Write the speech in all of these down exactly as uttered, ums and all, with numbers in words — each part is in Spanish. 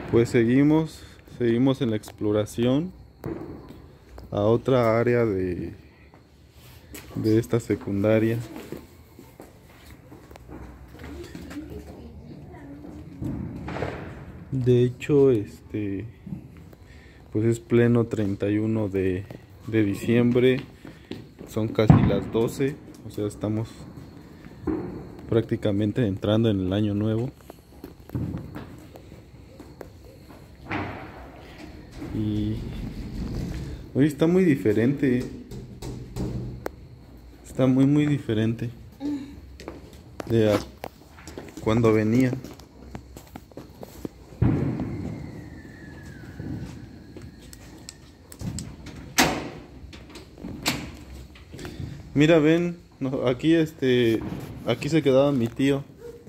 Pues seguimos, seguimos en la exploración a otra área de, de esta secundaria. De hecho, este, pues es pleno treinta y uno de, de diciembre, son casi las doce, o sea, estamos prácticamente entrando en el año nuevo. Y hoy está muy diferente, está muy muy diferente de a cuando venía. Mira, ven, no, aquí este, aquí se quedaba mi tío.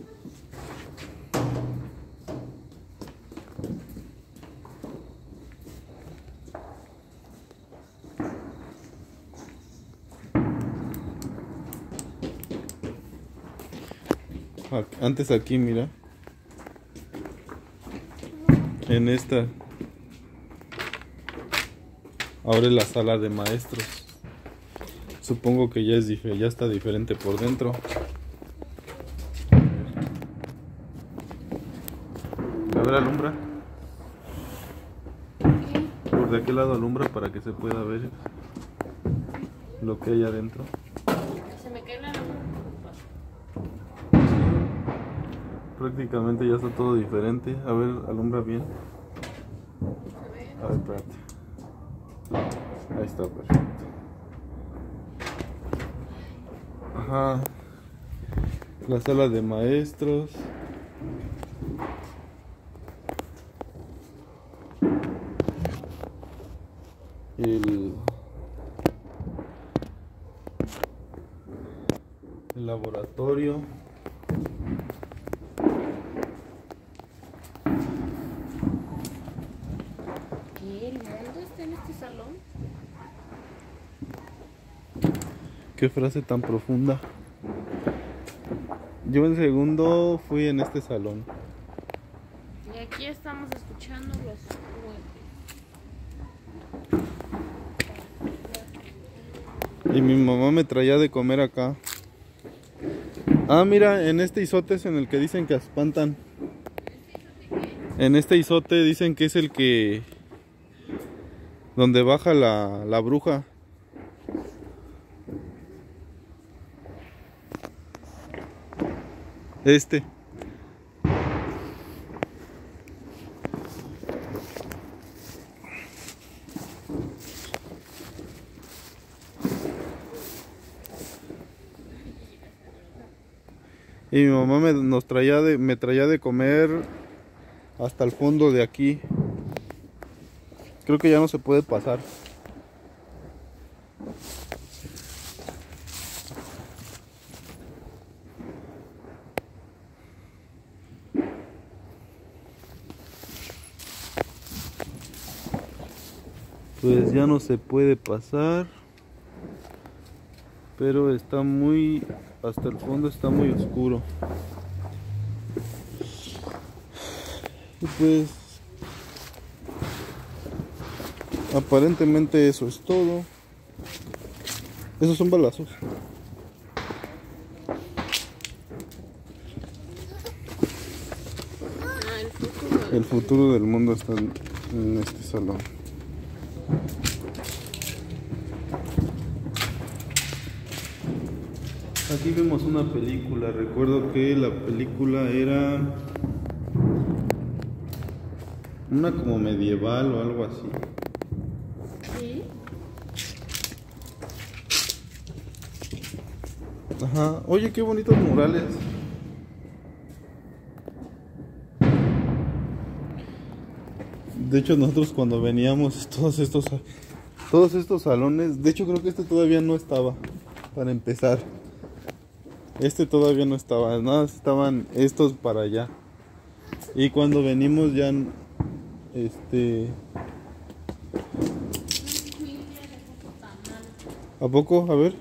Antes aquí, mira, en esta, ahora es la sala de maestros. Supongo que ya es dif- ya está diferente por dentro. A ver, alumbra. Por de aquel lado alumbra para que se pueda ver lo que hay adentro. Se me cae la luz. Prácticamente ya está todo diferente. A ver, alumbra bien. A ver, espérate. Ahí está, perfecto. Ajá. La sala de maestros. El, el laboratorio. ¿Qué? ¿El mundo está en este salón? Qué frase tan profunda. Yo en segundo fui en este salón. Y aquí estamos escuchando los juguetes. Y mi mamá me traía de comer acá. Ah, mira, en este isote es en el que dicen que espantan. En este isote dicen que es el que... donde baja la, la bruja. Este. Y mi mamá me, nos traía de, me traía de comer hasta el fondo de aquí. Creo que ya no se puede pasar. Pues ya no se puede pasar. Pero está muy... hasta el fondo está muy oscuro. Y pues... aparentemente eso es todo. Esos son balazos. Ah, el futuro. El futuro del mundo está en, en este salón. Aquí vemos una película. Recuerdo que la película era una como medieval o algo así. ¿Sí? Ajá. Oye, qué bonitos murales. De hecho, nosotros cuando veníamos todos estos todos estos salones, de hecho creo que este todavía no estaba, para empezar. Este todavía no estaba, nada, estaban estos para allá. Y cuando venimos ya este ¿a poco? A ver.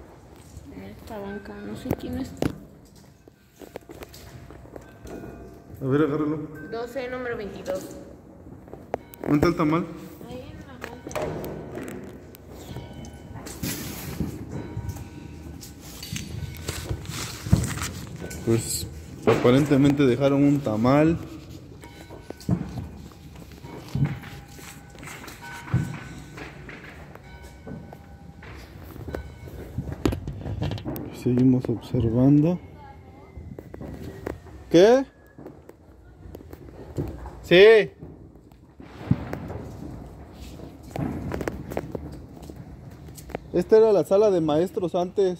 Esta banca, no sé quién es. A ver, agárralo. doce, número veintidós. ¿Dónde está el tamal? Ahí en la bolsa. Pues aparentemente dejaron un tamal. Seguimos observando. ¿Qué? Sí. Esta era la sala de maestros antes.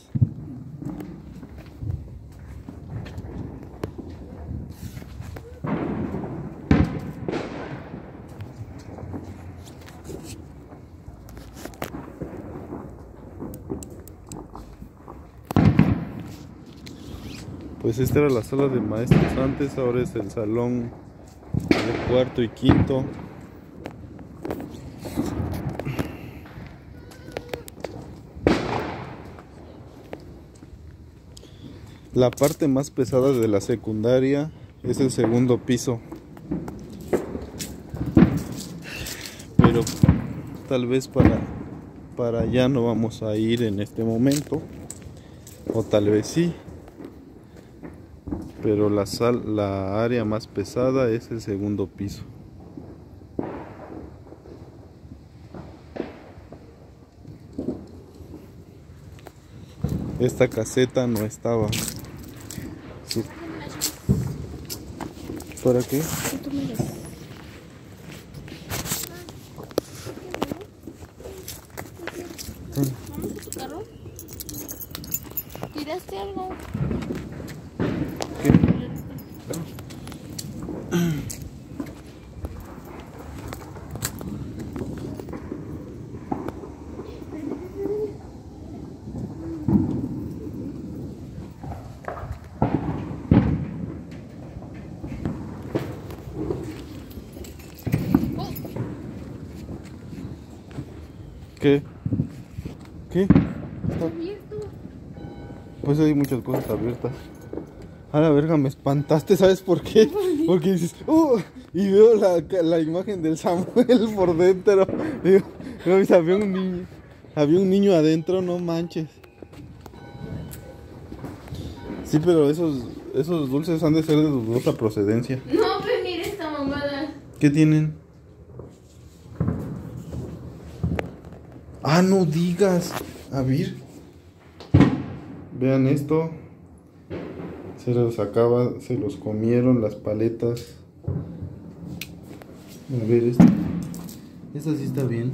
Pues esta era la sala de maestros antes, ahora es el salón de cuarto y quinto. La parte más pesada de la secundaria es el segundo piso, pero tal vez para, para allá no vamos a ir en este momento, o tal vez sí. Pero la, sal, la área más pesada es el segundo piso. Esta caseta no estaba. Sí. ¿Para qué? ¿Vamos a tu carro? ¿Tiraste algo? ¿Qué? ¿Qué? ¿Qué? Está Abierto. Pues hay muchas cosas abiertas. A la verga, me espantaste, ¿sabes por qué? Porque dices, uh, y veo la, la imagen del Samuel por dentro. Digo, no, había un niño, había un niño adentro, no manches. Sí, pero esos, esos dulces han de ser de dudosa procedencia. No, pues mira esta mamada. ¿Qué tienen? Ah, no digas. A ver. Vean esto. Se los acaba, se los comieron las paletas. A ver esta. Esta sí está bien.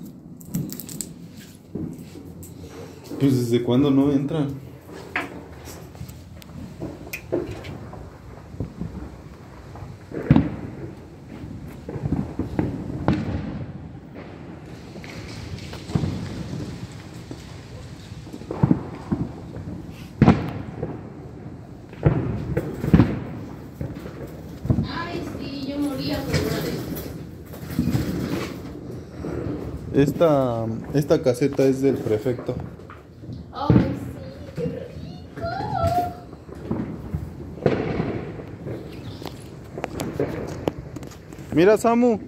Pues desde cuándo no entran. Ay, sí, yo moría por una de estas. Esta, esta caseta es del prefecto. Ay, sí, qué rico. Mira, Samu.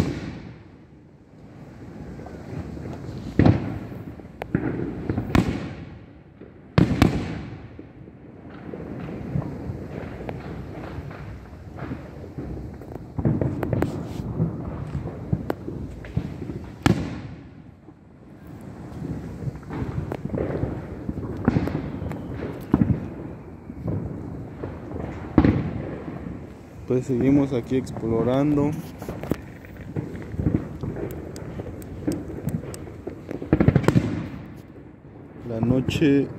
Pues seguimos aquí explorando. La noche,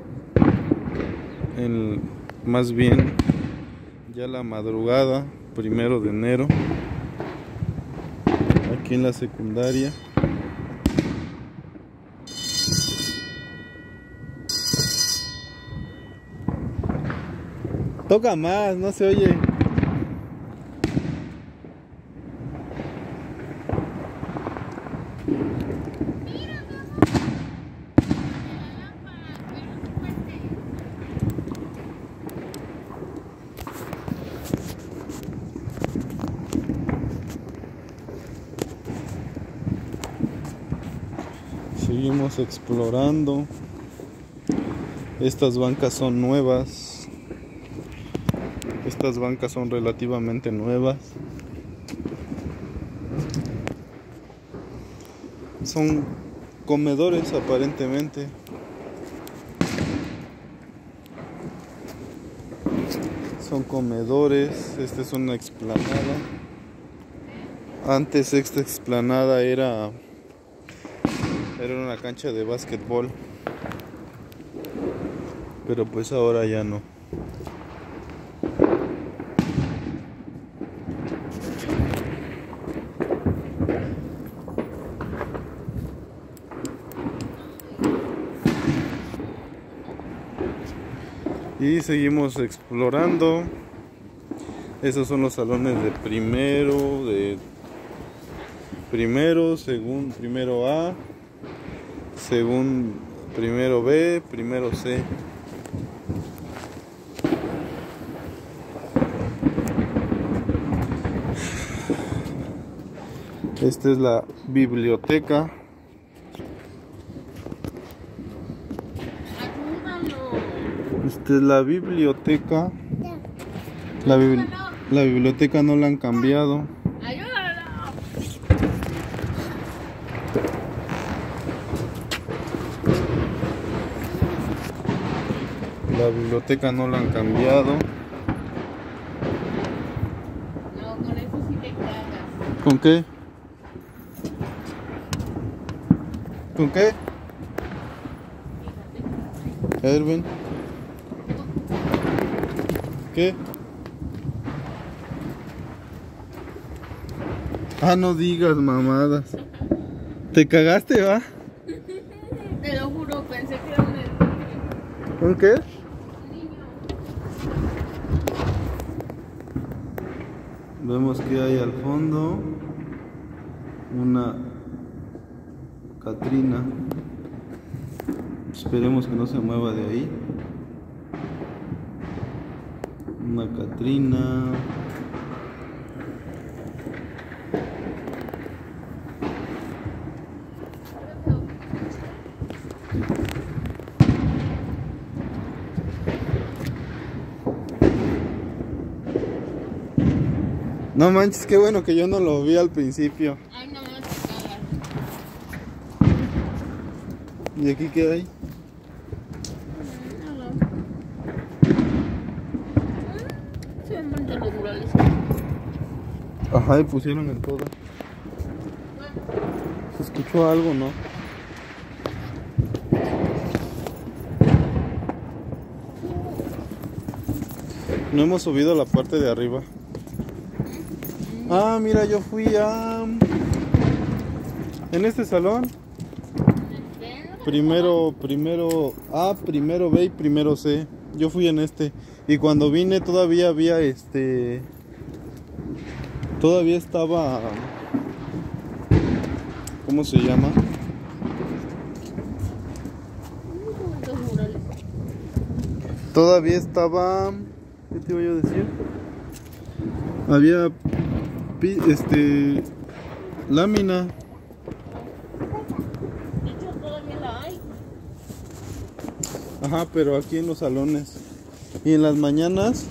en, más bien ya la madrugada, primero de enero, aquí en la secundaria. Toca más, no se oye. Seguimos explorando. Estas bancas son nuevas. Estas bancas son relativamente nuevas. Son comedores aparentemente. Son comedores. Esta es una explanada. Antes esta explanada era Era una cancha de básquetbol. Pero pues ahora ya no. Y seguimos explorando. Esos son los salones de primero, de primero, según primero A, según primero B, primero C. Esta es la biblioteca. Esta es la biblioteca. La, bibli la biblioteca no la han cambiado. La biblioteca no la han cambiado. No, con eso sí te cagas. ¿Con qué? ¿Con qué? A ver, ven. ¿Qué? Ah, no digas mamadas. ¿Te cagaste, va? Te lo juro, pensé que era un niño. ¿Un qué? Un niño. Vemos que hay al fondo una Catrina. Esperemos que no se mueva de ahí. Una Catrina. No manches, qué bueno que yo no lo vi al principio. Ay, no, te cagas. ¿Y aquí qué hay? Nada. Se ven bonitos los murales. Ajá, y pusieron en todo. ¿Se escuchó algo, no? No hemos subido a la parte de arriba. Ah, mira, yo fui a... En este salón. Primero, primero A, primero B y primero C. Yo fui en este. Y cuando vine todavía había este... Todavía estaba... ¿Cómo se llama? Los murales. Todavía estaba... ¿Qué te iba yo a decir? Había... Este... Lámina. De hecho, todavía la hay. Ajá, pero aquí en los salones. Y en las mañanas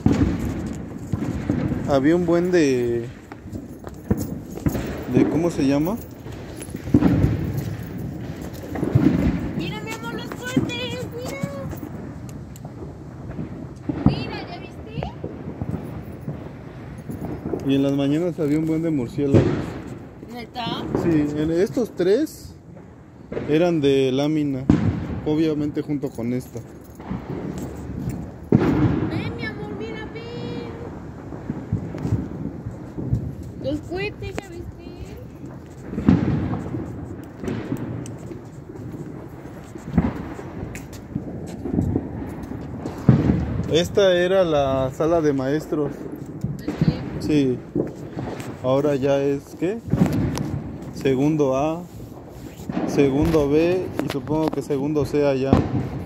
había un buen de... de ¿cómo se llama? Mira, mi amor, los cohetes, mira. Mira, ¿ya viste? Y en las mañanas había un buen de murciélagos. ¿Neta? Sí, en estos tres eran de lámina. Obviamente junto con esta. Ven, mi amor, mira, ven. Los cohetes, ¿ya viste? Esta era la sala de maestros. Este, Sí. Ahora ya es, ¿qué? Segundo A, segundo B y supongo que segundo C allá.